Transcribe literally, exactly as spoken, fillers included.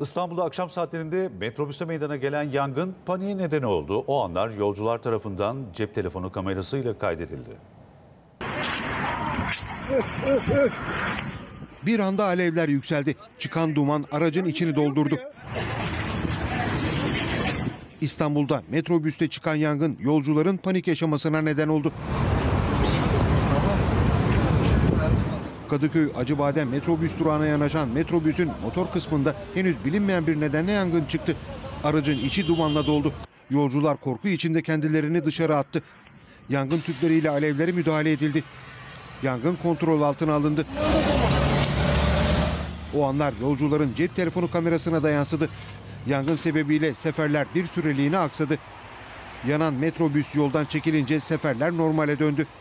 İstanbul'da akşam saatlerinde metrobüste meydana gelen yangın paniğe neden oldu. O anlar yolcular tarafından cep telefonu kamerasıyla kaydedildi. Bir anda alevler yükseldi. Çıkan duman aracın içini doldurdu. İstanbul'da metrobüste çıkan yangın yolcuların panik yaşamasına neden oldu. Kadıköy Acıbadem metrobüs durağına yanaşan metrobüsün motor kısmında henüz bilinmeyen bir nedenle yangın çıktı. Aracın içi dumanla doldu. Yolcular korku içinde kendilerini dışarı attı. Yangın tüpleriyle alevlere müdahale edildi. Yangın kontrol altına alındı. O anlar yolcuların cep telefonu kamerasına da yansıdı. Yangın sebebiyle seferler bir süreliğine aksadı. Yanan metrobüs yoldan çekilince seferler normale döndü.